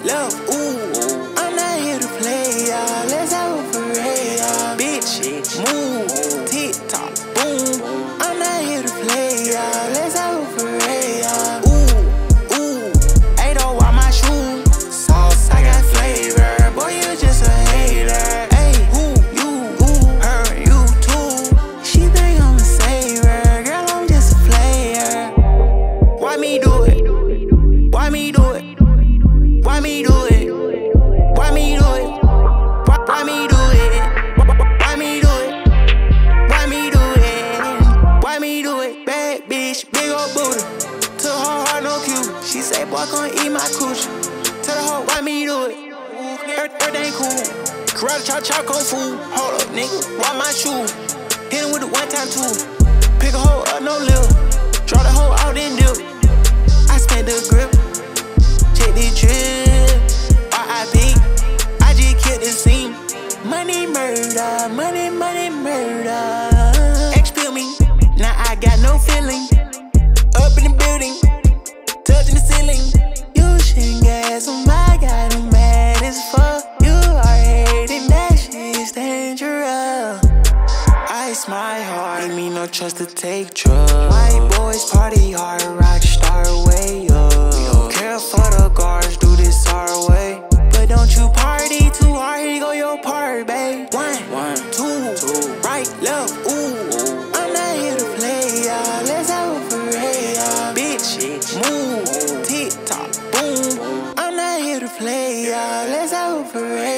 left, ooh. I'm not here to play, y'all. Let's have a parade, y'all. Bitch, move, tick-tock, boom. I'm not here to play, y'all. Let's have a parade, y'all. Ooh, hey, don't wear my shoes. Sauce, I got flavor. Boy, you just a hater. Hey, her, you too. She think I'm a saver. Girl, I'm just a player. Why me do it? Why me do it? Why me do it? Why me do it? Why me do it? Why me do it? Why me do it? Why me do it? Bad bitch, big ol' booty. To her heart, no cute. She say, boy, gon' eat my coochie. Tell her, why me do it? Everything cool. Karate chop, kung fu. Hold up, nigga, why my shoe? Hit him with the 1x2. Pick a hoe up, no lip. Draw the hoe out, then dip. I spent the grip. Check the drip. R.I.P. I just killed the scene. Money murder, money murder. X-pill me, now I got no feeling. Up in the building, touching the ceiling. You shouldn't gas, oh my God, I'm mad as fuck. You are hating, that shit's dangerous. Ice my heart, ain't me no trust to take drugs. White boys party hard, rock star way up. We don't care for the guards, do this our way. But don't you party too hard, here go your part, babe. One, two, right, left, ooh. I'm not here to play, y'all. Let's have a parade, y'all. Bitch, move, tick-tock, boom. I'm not here to play, y'all. Let's have a parade.